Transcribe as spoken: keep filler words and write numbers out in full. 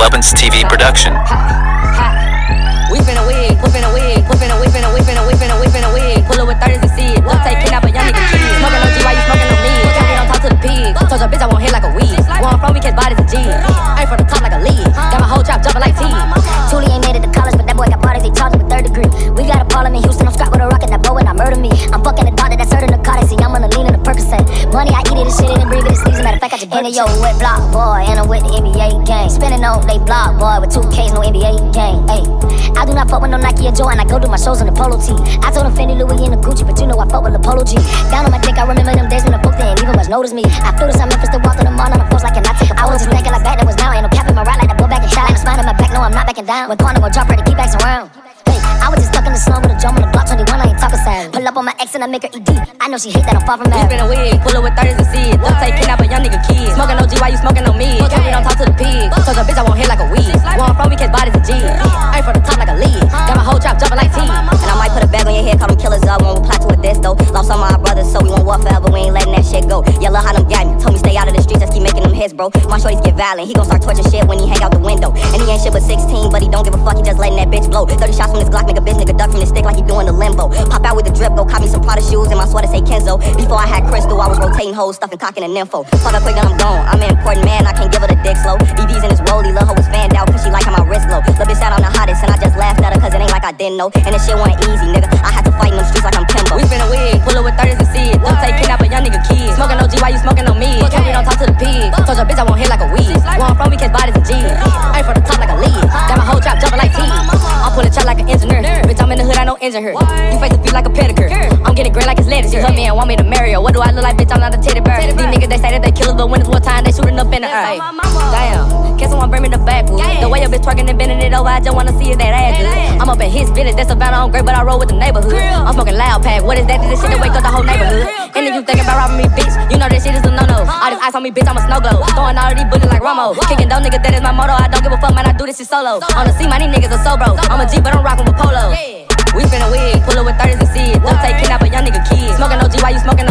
Lubbins T V production. We spin a wig, whip in a wig, whip in a whip in a whip in a whip in a whip in a wig. Pull up with thirties and seeds. Don't take kidnap a young nigga kid. Smoking no G, why you smoking no me? Tell me don't talk to the pig. Told your bitch I won't hit like a weed. Where I'm from, we catch bodies and G's. Ain't from the top like a lead. Got my whole trap jumping like T. Toolie ain't made it to college, but that boy got bodies, they charge him with third degree. We got a problem in Houston, I'm strapped with a rocket, that bow and I murder me. I'm fucking a doctor, that's certain narcotics, see I'm on the lean in the Percocet. Money, I eat it, and shit it, and breathe it, and sneeze it. Matter of fact, I just burn it. Yo, with block, boy, and I'm with the N B A gang. Spinning on they block, boy, with two K's, no N B A gang. Ayy, I do not fuck with no Nike or Joe, and I go do my shows in the Polo tee. I told him Fendi, Louis, and the Gucci, but you know I fuck with the Polo G. Down on my dick, I remember them days when the book didn't even much notice me. I flew to some Memphis to walk to the mall on the post like and I take a photo. I was just thinking like back, that was now. Ain't no cap in my ride like that boy back in shot. Ain't no spine in my back, no, I'm not backing down. When corner gon' drop her to keep backs around. Hey, I was just stuck in the slum with a drum on the block twenty-one, I ain't talking sad. Pull up on my ex and I make her E D. I know she hate that I'm far from mad. We spin a wig, pull up with thirties and seeds. Don't take kidnap a young nigga kid. Smoking no G, why you smoking no me? Tell me don't talk to the pig. Told your bitch I won't hit like a weed. Where I'm from, we catch bodies and G's. Ain't from the top like a lead. Got my whole trap jumping like T. And I might put a bag on your head, call them killers up. Won't reply to a diss though. Lost all my brothers, so we won't war forever. We ain't letting that shit go. Yeah, look how them got me. Told me stay out of the streets, just keep making them hits, bro. My shorties get violent, he gon' start torching shit when he hang out the window. And he ain't shit but sixteen, but he don't give a fuck, he just letting that bitch blow. thirty shots from this Glock, make a bitch nigga duck from the stick like he doing the limbo. Pop out with the drip, go cop me some Prada shoes and my sweater say Kenzo. Before I had Crystal, I was rotating hoes, stuffing cock in an info. Fuck up quick, then I'm gone. I'm an important man, I can't give her the dick slow. B B's in his rollie, lil' hoe was fanned out, cause she like how my wrist glow. Lil' bitch out on the hottest, and I just laughed at her, cause it ain't like I didn't know. And this shit wasn't easy, nigga. I had to fight in them streets like I'm Kimbo. We spin a wig, pull up with thirties and seeds. Don't take kidnap a young nigga kid. Smoking no G, why you smoking no me? Tell me don't talk to the pig. Told your bitch I won't hit like a weed. Where I'm from, we catch bodies and G's. Ain't from the top like a lead. Got my whole trap jumping like T. I'm pulling trap like an engineer. Bitch, I'm in the hood, I know engine hurt. You face the feet like a pedicure. I'm getting great like it's lettuce. She hurt me and want me to marry her. What do I look like, bitch? I'm not a teddy bear. These niggas, they say that they killers, but when it's wartime, they shooting up in the air. Damn, can someone bring me the backwood? The way your bitch twerking and bending it over, I just wanna see if that ass good. I'm up in his village, that's about on great, but I roll with the neighborhood. I'm smoking loud pack. What is that? This shit that wake up the whole neighborhood. And if you thinking about robbing me, bitch, you know this shit is a no-no. All this ice on me, bitch, I'm a snow globe. Throwing all of these bullets like Romo. Kicking those niggas, that is my motto. I don't give a fuck, man, I do this shit solo. On the scene, my these niggas are so bro. I'm a G, but I'm rocking with Polo. We spin a wig, pull up with thirties and seeds. Don't take kidnap a young nigga kid. Smoking no G, why you smoking